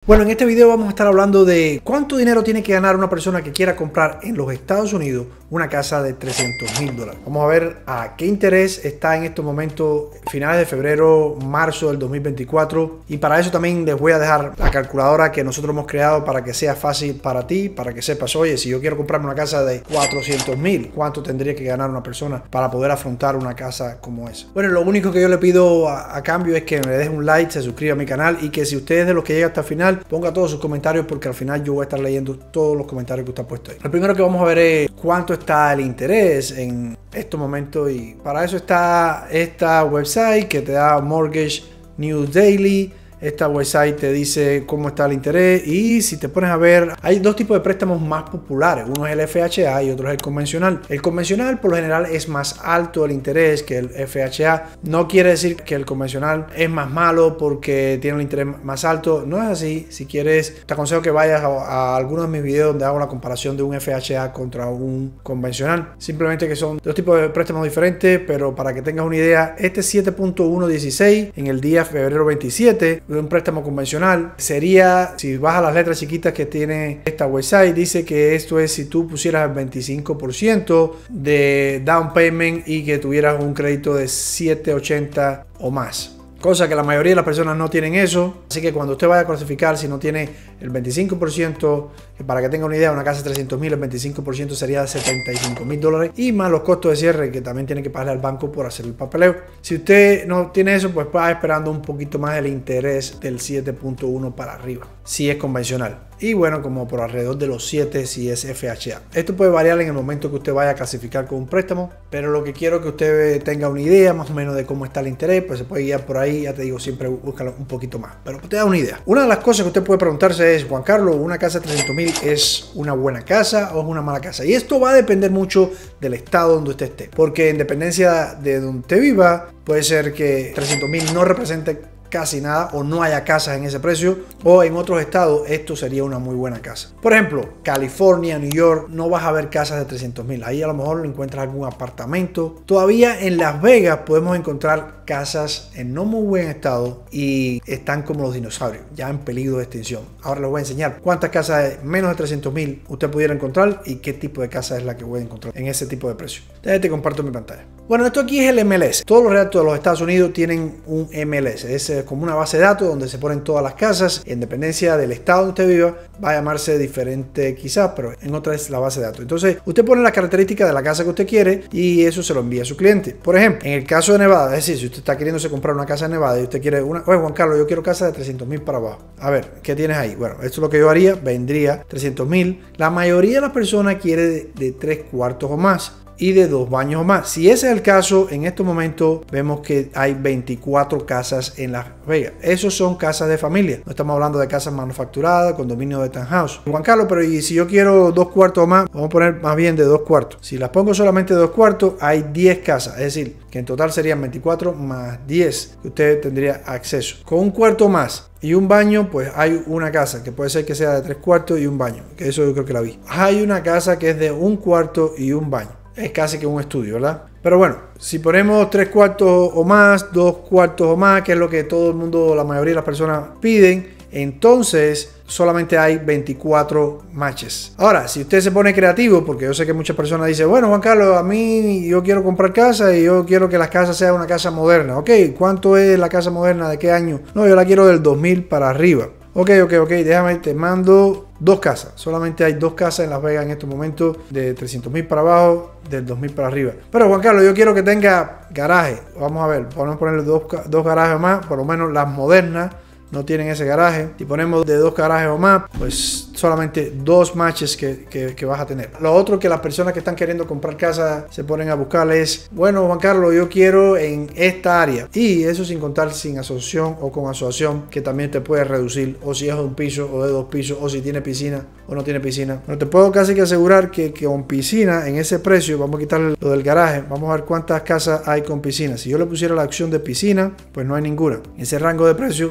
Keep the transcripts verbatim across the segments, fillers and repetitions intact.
Bueno, en este video vamos a estar hablando de cuánto dinero tiene que ganar una persona que quiera comprar en los Estados Unidos una casa de trescientos mil dólares. Vamos a ver a qué interés está en estos momentos, finales de febrero, marzo del dos mil veinticuatro. Y para eso también les voy a dejar la calculadora que nosotros hemos creado para que sea fácil para ti, para que sepas, oye, si yo quiero comprarme una casa de cuatrocientos mil, ¿cuánto tendría que ganar una persona para poder afrontar una casa como esa? Bueno, lo único que yo le pido a, a cambio es que me deje un like, se suscriba a mi canal y que si usted es de los que llega hasta el final, ponga todos sus comentarios, porque al final yo voy a estar leyendo todos los comentarios que usted ha puesto ahí. Lo primero que vamos a ver es cuánto está el interés en estos momentos, y para eso está esta website que te da Mortgage News Daily. Esta website te dice cómo está el interés, y si te pones a ver, hay dos tipos de préstamos más populares. Uno es el F H A y otro es el convencional. El convencional por lo general es más alto el interés que el F H A. No quiere decir que el convencional es más malo porque tiene el interés más alto. No es así. Si quieres, te aconsejo que vayas a, a algunos de mis videos donde hago la comparación de un F H A contra un convencional. Simplemente que son dos tipos de préstamos diferentes, pero para que tengas una idea, este siete punto uno dieciséis en el día febrero veintisiete, un préstamo convencional sería, si vas a las letras chiquitas que tiene esta website, dice que esto es si tú pusieras el veinticinco por ciento de down payment y que tuvieras un crédito de setecientos ochenta o más. Cosa que la mayoría de las personas no tienen eso. Así que cuando usted vaya a clasificar, si no tiene el veinticinco por ciento, que para que tenga una idea, una casa de trescientos mil, el veinticinco por ciento sería de setenta y cinco mil dólares, y más los costos de cierre que también tiene que pagarle al banco por hacer el papeleo. Si usted no tiene eso, pues va esperando un poquito más el interés del siete punto uno para arriba, si es convencional. Y bueno, como por alrededor de los siete si es F H A. Esto puede variar en el momento que usted vaya a clasificar con un préstamo, pero lo que quiero es que usted tenga una idea más o menos de cómo está el interés, pues se puede guiar por ahí. Ya te digo, siempre búscalo un poquito más, pero te da una idea. Una de las cosas que usted puede preguntarse es: Juan Carlos, ¿una casa de trescientos mil es una buena casa o es una mala casa? Y esto va a depender mucho del estado donde usted esté, porque en dependencia de donde usted viva, puede ser que trescientos mil no represente casi nada o no haya casas en ese precio, o en otros estados esto sería una muy buena casa. Por ejemplo, California, New York, no vas a ver casas de trescientos mil. Ahí a lo mejor encuentras algún apartamento. Todavía en Las Vegas podemos encontrar casas en no muy buen estado y están como los dinosaurios, ya en peligro de extinción. Ahora les voy a enseñar cuántas casas de menos de trescientos mil usted pudiera encontrar y qué tipo de casa es la que voy a encontrar en ese tipo de precio. Déjate, te comparto mi pantalla. Bueno, esto aquí es el M L S. Todos los redactos de los Estados Unidos tienen un M L S. Es como una base de datos donde se ponen todas las casas. En dependencia del estado donde usted viva, va a llamarse diferente quizás, pero en otra es la base de datos. Entonces, usted pone las características de la casa que usted quiere y eso se lo envía a su cliente. Por ejemplo, en el caso de Nevada, es decir, si usted está queriéndose comprar una casa en Nevada y usted quiere una, oye Juan Carlos, yo quiero casa de trescientos mil para abajo. A ver, ¿qué tienes ahí? Bueno, esto es lo que yo haría. Vendría trescientos mil. La mayoría de las personas quiere de, de tres cuartos o más y de dos baños o más. Si ese es el caso, en estos momentos vemos que hay veinticuatro casas en Las Vegas. Esos son casas de familia. No estamos hablando de casas manufacturadas, condominios de townhouse. Juan Carlos, pero ¿y si yo quiero dos cuartos o más? Vamos a poner más bien de dos cuartos. Si las pongo solamente de dos cuartos, hay diez casas. Es decir, que en total serían veinticuatro más diez que usted tendría acceso. Con un cuarto más y un baño, pues hay una casa que puede ser que sea de tres cuartos y un baño, que eso yo creo que la vi. Hay una casa que es de un cuarto y un baño. Es casi que un estudio, ¿verdad? Pero bueno, si ponemos tres cuartos o más, dos cuartos o más, que es lo que todo el mundo, la mayoría de las personas piden, entonces solamente hay veinticuatro matches. Ahora, si usted se pone creativo, porque yo sé que muchas personas dicen, bueno, Juan Carlos, a mí yo quiero comprar casa y yo quiero que la casa sea una casa moderna. Ok, ¿cuánto es la casa moderna? ¿De qué año? No, yo la quiero del dos mil para arriba. Ok, ok, ok, déjame, te mando dos casas. Solamente hay dos casas en Las Vegas en estos momentos de trescientos mil para abajo, del dos mil para arriba. Pero Juan Carlos, yo quiero que tenga garaje. Vamos a ver, vamos a ponerle dos, dos garajes más, por lo menos las modernas no tienen ese garaje. Si ponemos de dos garajes o más, pues solamente dos matches que, que, que vas a tener. Lo otro que las personas que están queriendo comprar casa se ponen a buscar es, bueno Juan Carlos, yo quiero en esta área, y eso sin contar sin asociación o con asociación, que también te puede reducir, o si es de un piso o de dos pisos, o si tiene piscina o no tiene piscina. Pero te puedo casi que asegurar que, que con piscina en ese precio, vamos a quitar lo del garaje, vamos a ver cuántas casas hay con piscina. Si yo le pusiera la opción de piscina, pues no hay ninguna. En ese rango de precio no vas a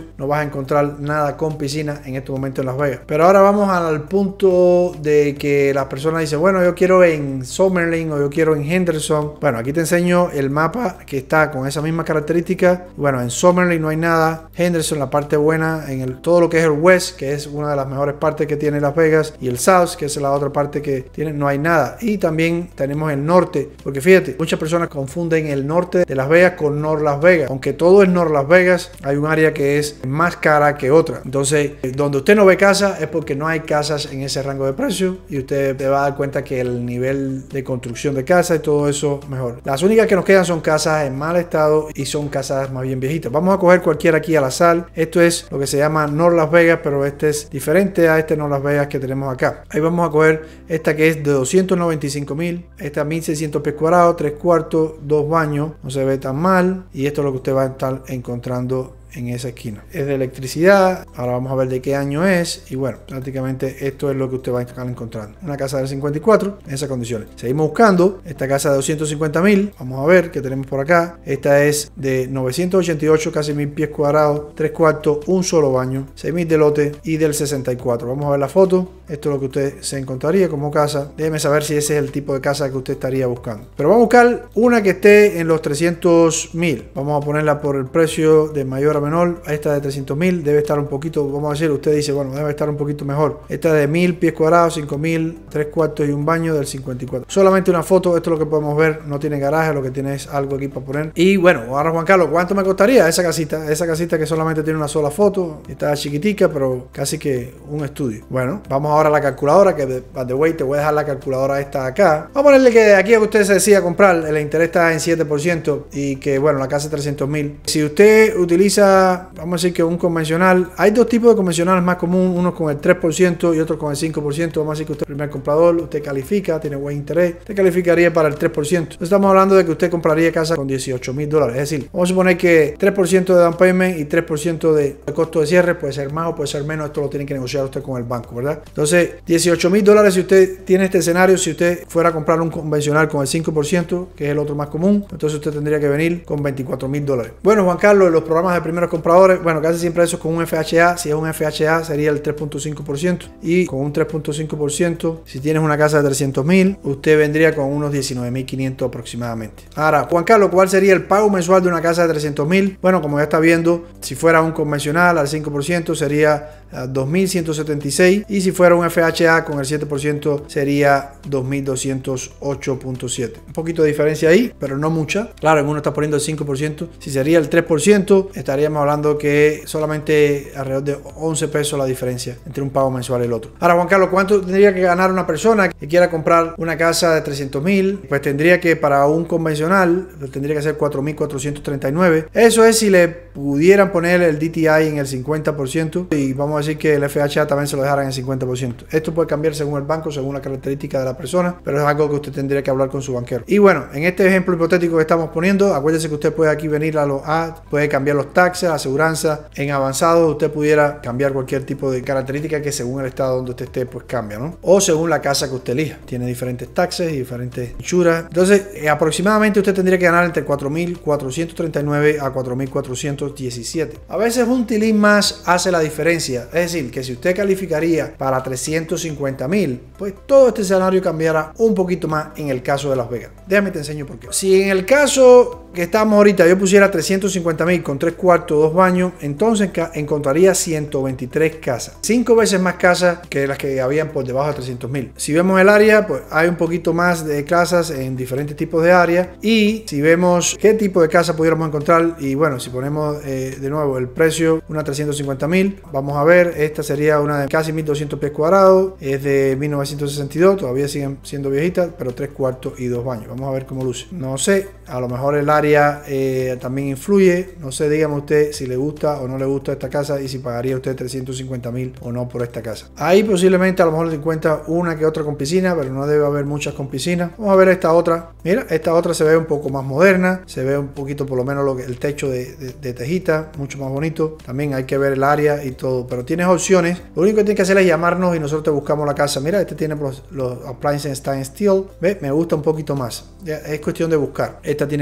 encontrar nada con piscina en este momento en Las Vegas. Pero ahora vamos al punto de que las personas dicen, bueno, yo quiero en Summerlin o yo quiero en Henderson. Bueno, aquí te enseño el mapa que está con esa misma característica. Bueno, en Summerlin no hay nada. Henderson, la parte buena, en el, todo lo que es el West, que es una de las mejores partes que tiene Las Vegas, y el South, que es la otra parte que tiene, no hay nada. Y también tenemos el norte, porque fíjate, muchas personas confunden el norte de Las Vegas con North Las Vegas. Aunque todo es North Las Vegas, hay un área que es más cara que otra. Entonces, donde usted no ve casa es porque no hay casas en ese rango de precio, y usted te va a dar cuenta que el nivel de construcción de casa y todo eso mejor. Las únicas que nos quedan son casas en mal estado y son casas más bien viejitas. Vamos a coger cualquiera aquí al azar. Esto es lo que se llama North Las Vegas, pero este es diferente a este North Las Vegas que tenemos acá. Ahí vamos a coger esta que es de doscientos noventa y cinco mil, esta mil seiscientos pies cuadrados, tres cuartos, dos baños, no se ve tan mal, y esto es lo que usted va a estar encontrando en esa esquina. Es de electricidad. Ahora vamos a ver de qué año es, y bueno, prácticamente esto es lo que usted va a estar encontrando. Una casa del cincuenta y cuatro en esas condiciones. Seguimos buscando esta casa de doscientos cincuenta mil. Vamos a ver qué tenemos por acá. Esta es de novecientos ochenta y ocho, casi mil pies cuadrados, tres cuartos, un solo baño, seis mil de lote, y del sesenta y cuatro. Vamos a ver la foto. Esto es lo que usted se encontraría como casa. Déjeme saber si ese es el tipo de casa que usted estaría buscando. Pero vamos a buscar una que esté en los trescientos mil. Vamos a ponerla por el precio de mayor a menor. Esta de trescientos mil debe estar un poquito, vamos a decir, usted dice, bueno, debe estar un poquito mejor. Esta de mil pies cuadrados, cinco mil, tres cuartos y un baño, del cincuenta y cuatro. Solamente una foto. Esto es lo que podemos ver. No tiene garaje, lo que tiene es algo aquí para poner. Y bueno, ahora Juan Carlos, ¿cuánto me costaría esa casita? Esa casita que solamente tiene una sola foto. Está chiquitica, pero casi que un estudio. Bueno, vamos ahora a la calculadora, que by the way te voy a dejar la calculadora esta acá. Vamos a ponerle que aquí a usted se decida comprar, el interés está en siete por ciento, y que bueno, la casa es trescientos mil. Si usted utiliza, vamos a decir que un convencional, hay dos tipos de convencionales más común, uno con el tres por ciento y otro con el cinco por ciento. Vamos a decir que usted es el primer comprador, usted califica, tiene buen interés, usted calificaría para el tres por ciento. Entonces estamos hablando de que usted compraría casa con dieciocho mil dólares. Es decir, vamos a suponer que tres por ciento de down payment y tres por ciento de, de costo de cierre, puede ser más o puede ser menos. Esto lo tiene que negociar usted con el banco, ¿verdad? Entonces, dieciocho mil dólares si usted tiene este escenario. Si usted fuera a comprar un convencional con el cinco por ciento, que es el otro más común, entonces usted tendría que venir con veinticuatro mil dólares. Bueno, Juan Carlos, los programas de primeros compradores, bueno, casi siempre eso es con un F H A. Si es un F H A sería el tres punto cinco por ciento, y con un tres punto cinco por ciento, si tienes una casa de trescientos mil, usted vendría con unos diecinueve mil quinientos aproximadamente. Ahora, Juan Carlos, ¿cuál sería el pago mensual de una casa de trescientos mil? Bueno, como ya está viendo, si fuera un convencional al cinco por ciento sería dos mil ciento setenta y seis, y si fuera un F H A con el siete por ciento sería dos mil doscientos ocho punto siete. Un poquito de diferencia ahí, pero no mucha. Claro, en uno está poniendo el cinco por ciento. Si sería el tres por ciento, estaríamos hablando que solamente alrededor de once pesos la diferencia entre un pago mensual y el otro. Ahora, Juan Carlos, ¿cuánto tendría que ganar una persona que quiera comprar una casa de trescientos mil? Pues tendría que, para un convencional, tendría que ser cuatro mil cuatrocientos treinta y nueve. Eso es si le pudieran poner el D T I en el cincuenta por ciento, y vamos a decir que el F H A también se lo dejaran en el cincuenta por ciento. Esto puede cambiar según el banco, según la característica de la persona, pero es algo que usted tendría que hablar con su banquero. Y bueno, en este ejemplo hipotético que estamos poniendo, acuérdese que usted puede aquí venir a los A, puede cambiar los taxes, la aseguranza. En avanzado usted pudiera cambiar cualquier tipo de característica que según el estado donde usted esté, pues cambia, ¿no? O según la casa que usted elija. Tiene diferentes taxes y diferentes insuras. Entonces, eh, aproximadamente usted tendría que ganar entre cuatro mil cuatrocientos treinta y nueve a cuatro mil cuatrocientos diecisiete. A veces un tilín más hace la diferencia. Es decir, que si usted calificaría para trescientos cincuenta mil, pues todo este escenario cambiará un poquito más en el caso de Las Vegas. Déjame te enseño por qué. Si en el caso que estamos ahorita yo pusiera trescientos cincuenta mil con tres cuartos, dos baños, entonces encontraría ciento veintitrés casas. Cinco veces más casas que las que habían por debajo de trescientos mil. Si vemos el área, pues hay un poquito más de casas en diferentes tipos de áreas. Y si vemos qué tipo de casa pudiéramos encontrar, y bueno, si ponemos eh, de nuevo el precio, una trescientos cincuenta mil, vamos a ver, esta sería una de casi mil doscientos pies cuadrados, es de mil novecientos sesenta y dos, todavía siguen siendo viejitas, pero tres cuartos y dos baños. Vamos a ver cómo luce. No sé, a lo mejor el área eh, también influye. No sé, dígame usted si le gusta o no le gusta esta casa y si pagaría usted trescientos cincuenta mil o no por esta casa. Ahí posiblemente a lo mejor se encuentra una que otra con piscina, pero no debe haber muchas con piscina. Vamos a ver esta otra. Mira, esta otra se ve un poco más moderna, se ve un poquito por lo menos lo que, el techo de, de, de tejita, mucho más bonito. También hay que ver el área y todo, pero tienes opciones. Lo único que tienes que hacer es llamarnos y nosotros te buscamos la casa. Mira, este tiene los, los appliances en stainless steel. ¿Ve? Me gusta un poquito más. Ya, es cuestión de buscar. Esta tiene mil ciento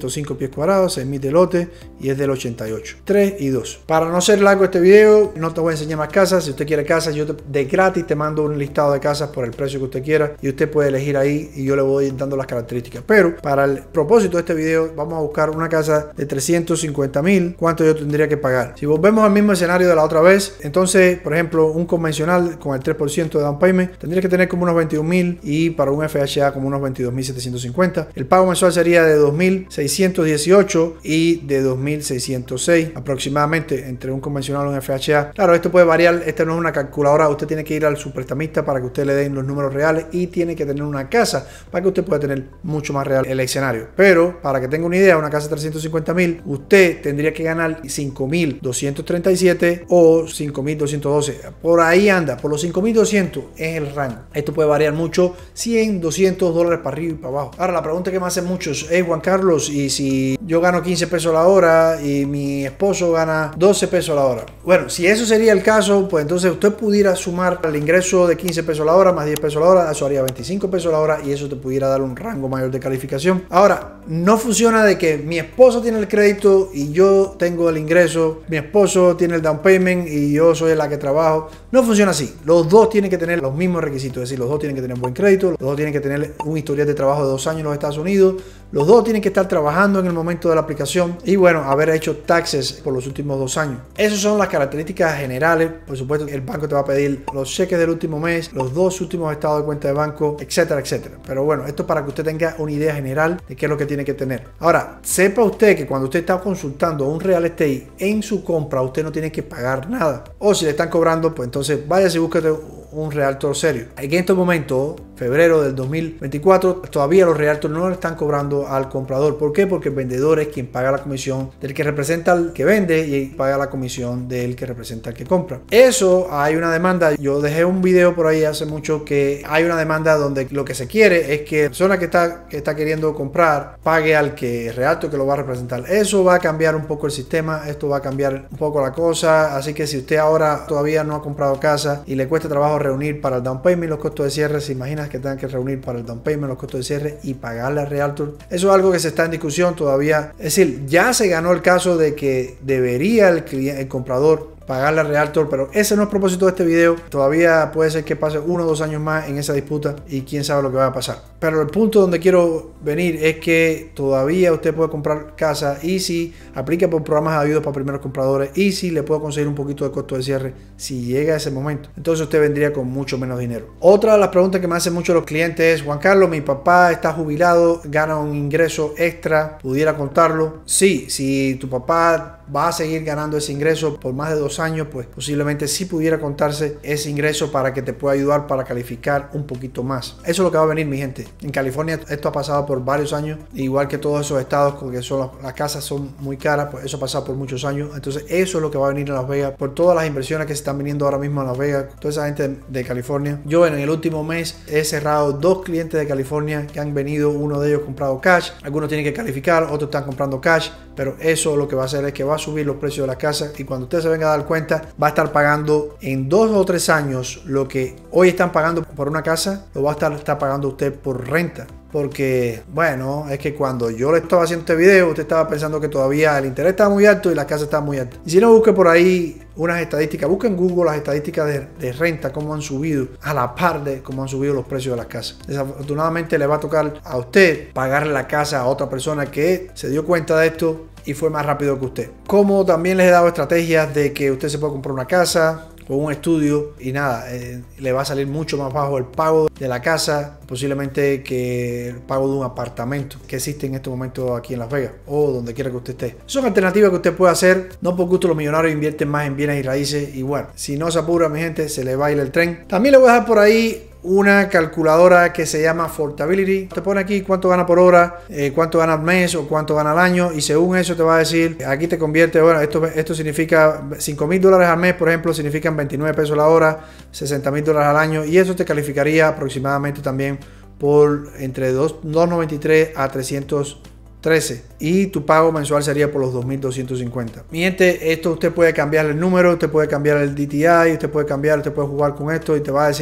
ciento cinco pies cuadrados, seis mil de lote y es del ochenta y ocho. tres y dos. Para no ser largo este video, no te voy a enseñar más casas. Si usted quiere casas, yo te, de gratis te mando un listado de casas por el precio que usted quiera y usted puede elegir ahí y yo le voy dando las características. Pero para el propósito de este video, vamos a buscar una casa de trescientos cincuenta mil. ¿Cuánto yo tendría que pagar? Si volvemos al mismo escenario de la otra vez, entonces, por ejemplo, un convencional con el tres por ciento de down payment tendría que tener como unos veintiún mil y para un F H A como unos veintidós mil setecientos cincuenta. El pago mensual sería de dos mil seiscientos dieciocho y de dos mil seiscientos seis aproximadamente entre un convencional y un F H A. Claro, esto puede variar, esta no es una calculadora, usted tiene que ir al subprestamista para que usted le den los números reales y tiene que tener una casa para que usted pueda tener mucho más real el escenario. Pero para que tenga una idea, una casa de trescientos cincuenta mil, usted tendría que ganar cinco mil doscientos treinta y siete o cinco mil doscientos doce. Por ahí anda, por los cinco mil doscientos es el rango. Esto puede variar mucho, cien, doscientos dólares para arriba y para abajo. Ahora, la pregunta que me hacen muchos es, Juan Carlos, y si yo gano quince pesos la hora y mi esposo gana doce pesos la hora. Bueno, si eso sería el caso, pues entonces usted pudiera sumar el ingreso de quince pesos la hora más diez pesos la hora, eso haría veinticinco pesos la hora y eso te pudiera dar un rango mayor de calificación. Ahora, no funciona de que mi esposo tiene el crédito y yo tengo el ingreso, mi esposo tiene el down payment y yo soy la que trabajo. No funciona así. Los dos tienen que tener los mismos requisitos, es decir, los dos tienen que tener buen crédito, los dos tienen que tener un historial de trabajo de dos años en los Estados Unidos, los dos tienen que estar trabajando en el momento de la aplicación y bueno, haber hecho taxes por los últimos dos años. Esas son las características generales. Por supuesto, el banco te va a pedir los cheques del último mes, los dos últimos estados de cuenta de banco, etcétera, etcétera. Pero bueno, esto es para que usted tenga una idea general de qué es lo que tiene que tener. Ahora, sepa usted que cuando usted está consultando un real estate en su compra, usted no tiene que pagar nada. O si le están cobrando, pues entonces váyase y búsquete un realtor serio. En estos momentos, febrero del dos mil veinticuatro, todavía los realtors no le están cobrando al comprador. ¿Por qué? Porque el vendedor es quien paga la comisión del que representa al que vende y paga la comisión del que representa al que compra. Eso, hay una demanda. Yo dejé un video por ahí hace mucho que hay una demanda donde lo que se quiere es que la persona que está, que está queriendo comprar pague al que realtor que lo va a representar. Eso va a cambiar un poco el sistema, esto va a cambiar un poco la cosa. Así que si usted ahora todavía no ha comprado casa y le cuesta trabajo reunir para el down payment los costos de cierre, se imagina que tengan que reunir para el down payment los costos de cierre y pagarle al realtor. Eso es algo que se está en discusión todavía. Es decir, ya se ganó el caso de que debería el, cliente, el comprador pagarle al realtor, pero ese no es el propósito de este video. Todavía puede ser que pase uno o dos años más en esa disputa y quién sabe lo que va a pasar. Pero el punto donde quiero venir es que todavía usted puede comprar casa y si aplica por programas de ayuda para primeros compradores y si le puedo conseguir un poquito de costo de cierre si llega a ese momento. Entonces usted vendría con mucho menos dinero. Otra de las preguntas que me hacen muchos los clientes es, Juan Carlos, mi papá está jubilado, gana un ingreso extra, ¿pudiera contarlo? Sí, si tu papá va a seguir ganando ese ingreso por más de dos años, pues posiblemente sí pudiera contarse ese ingreso para que te pueda ayudar para calificar un poquito más. Eso es lo que va a venir, mi gente. En California esto ha pasado por varios años, igual que todos esos estados, porque son las, las casas son muy caras, pues eso ha pasado por muchos años. Entonces eso es lo que va a venir a Las Vegas, por todas las inversiones que se están viniendo ahora mismo a Las Vegas, toda esa gente de, de California. Yo en el último mes he cerrado dos clientes de California que han venido, uno de ellos comprado cash, algunos tienen que calificar, otros están comprando cash, pero eso lo que va a hacer es que va a subir los precios de la casa y cuando usted se venga a dar cuenta va a estar pagando en dos o tres años lo que hoy están pagando por una casa, lo va a estar, estar pagando usted por renta. Porque, bueno, es que cuando yo le estaba haciendo este video, usted estaba pensando que todavía el interés estaba muy alto y la casa está muy alta. Y si no, busque por ahí unas estadísticas, busque en Google las estadísticas de, de renta, cómo han subido a la par de cómo han subido los precios de las casas. Desafortunadamente le va a tocar a usted pagarle la casa a otra persona que se dio cuenta de esto y fue más rápido que usted. Como también les he dado estrategias de que usted se puede comprar una casa o un estudio y nada, eh, le va a salir mucho más bajo el pago de la casa, posiblemente que el pago de un apartamento que existe en este momento aquí en Las Vegas o donde quiera que usted esté. Son alternativas que usted puede hacer, no por gusto los millonarios invierten más en bienes y raíces y bueno, si no se apura mi gente, se le baila el tren. También le voy a dejar por ahí una calculadora que se llama Affordability. Te pone aquí cuánto gana por hora, eh, cuánto gana al mes o cuánto gana al año y según eso te va a decir, aquí te convierte, bueno, esto, esto significa cinco mil dólares al mes, por ejemplo, significan veintinueve pesos la hora, sesenta mil dólares al año y eso te calificaría aproximadamente también por entre dos noventa y tres a trescientos trece y tu pago mensual sería por los dos mil doscientos cincuenta. Mi gente, esto usted puede cambiar el número, usted puede cambiar el D T I, usted puede cambiar, usted puede jugar con esto y te va a decir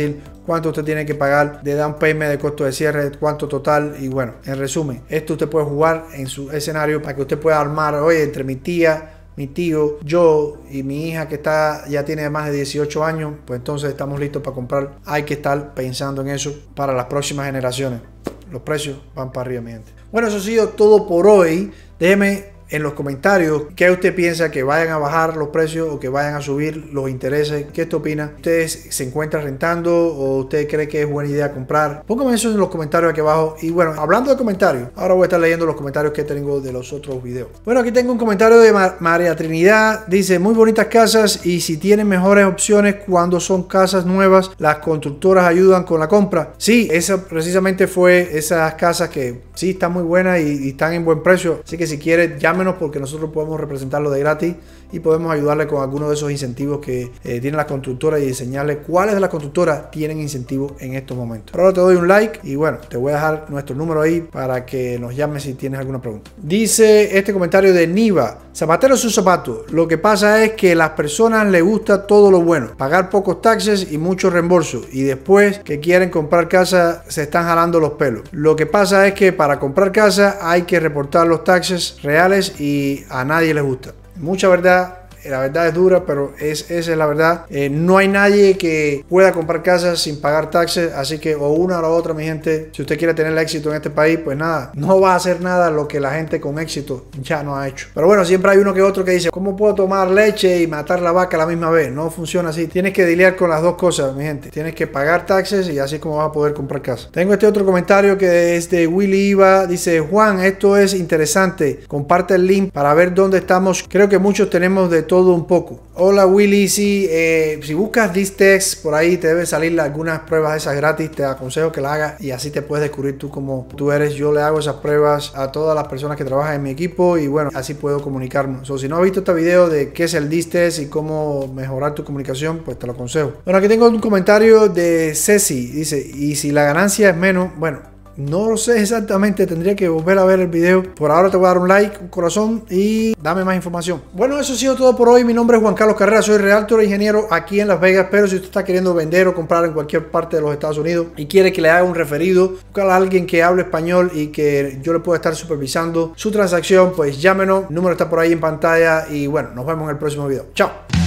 cuánto usted tiene que pagar de down payment, de costo de cierre, cuánto total. Y bueno, en resumen, esto usted puede jugar en su escenario para que usted pueda armar, oye, entre mi tía, mi tío, yo y mi hija que está ya tiene más de dieciocho años, pues entonces estamos listos para comprar. Hay que estar pensando en eso para las próximas generaciones. Los precios van para arriba, mi gente. Bueno, eso ha sido todo por hoy. Déjeme en los comentarios qué usted piensa, que vayan a bajar los precios o que vayan a subir los intereses. ¿Qué usted opina? ¿Usted se encuentra rentando o usted cree que es buena idea comprar? Póngame eso en los comentarios aquí abajo. Y bueno, hablando de comentarios, ahora voy a estar leyendo los comentarios que tengo de los otros videos. Bueno, aquí tengo un comentario de Mar María Trinidad. Dice, muy bonitas casas y si tienen mejores opciones cuando son casas nuevas, las constructoras ayudan con la compra. Sí, esa precisamente fue esas casas que sí están muy buenas y, y están en buen precio. Así que si quiere, llámenos porque nosotros podemos representarlo de gratis y podemos ayudarle con algunos de esos incentivos que eh, tienen las constructoras y enseñarle cuáles de las constructoras tienen incentivos en estos momentos. Pero ahora te doy un like y bueno, te voy a dejar nuestro número ahí para que nos llames si tienes alguna pregunta. Dice este comentario de Niva, zapatero sus zapatos. Lo que pasa es que a las personas les gusta todo lo bueno, pagar pocos taxes y muchos reembolsos y después que quieren comprar casa se están jalando los pelos. Lo que pasa es que para comprar casa hay que reportar los taxes reales y a nadie les gusta. Mucha verdad. La verdad es dura, pero es, esa es la verdad. Eh, no hay nadie que pueda comprar casas sin pagar taxes, así que o una o la otra, mi gente. Si usted quiere tener éxito en este país, pues nada, no va a hacer nada lo que la gente con éxito ya no ha hecho. Pero bueno, siempre hay uno que otro que dice, ¿cómo puedo tomar leche y matar la vaca a la misma vez? No funciona así. Tienes que lidiar con las dos cosas, mi gente. Tienes que pagar taxes y así como vas a poder comprar casa. Tengo este otro comentario que es de Willy Iva. Dice, Juan, esto es interesante. Comparte el link para ver dónde estamos. Creo que muchos tenemos de todo todo un poco. Hola Willy, sí, eh, si buscas Distex por ahí te deben salir algunas pruebas esas gratis, te aconsejo que las hagas y así te puedes descubrir tú como tú eres. Yo le hago esas pruebas a todas las personas que trabajan en mi equipo y bueno, así puedo comunicarnos. So, si no has visto este video de qué es el Distex y cómo mejorar tu comunicación, pues te lo aconsejo. Bueno, aquí tengo un comentario de Ceci, dice, y si la ganancia es menos, bueno, no lo sé exactamente, tendría que volver a ver el video. Por ahora te voy a dar un like, un corazón y dame más información. Bueno, eso ha sido todo por hoy. Mi nombre es Juan Carlos Carrera, soy realtor e ingeniero aquí en Las Vegas. Pero si usted está queriendo vender o comprar en cualquier parte de los Estados Unidos y quiere que le haga un referido, buscar a alguien que hable español y que yo le pueda estar supervisando su transacción, pues llámenos. El número está por ahí en pantalla y bueno, nos vemos en el próximo video. Chao.